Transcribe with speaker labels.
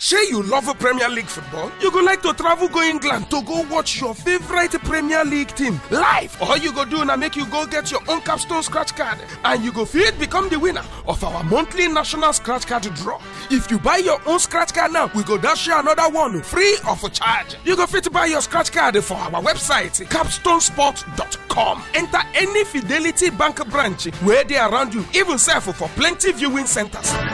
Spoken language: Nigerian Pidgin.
Speaker 1: Shey you love Premier League football? You go like to travel go England to go watch your favorite Premier League team live? All you go do na make you go get your own Capstone scratch card and you go fit become the winner of our monthly national scratch card draw. If you buy your own scratch card now, we go dash you another one free of charge. You go fit buy your scratch card for our website capstonesport.com. Enter any Fidelity Bank branch where they around you, even sell for plenty viewing centers.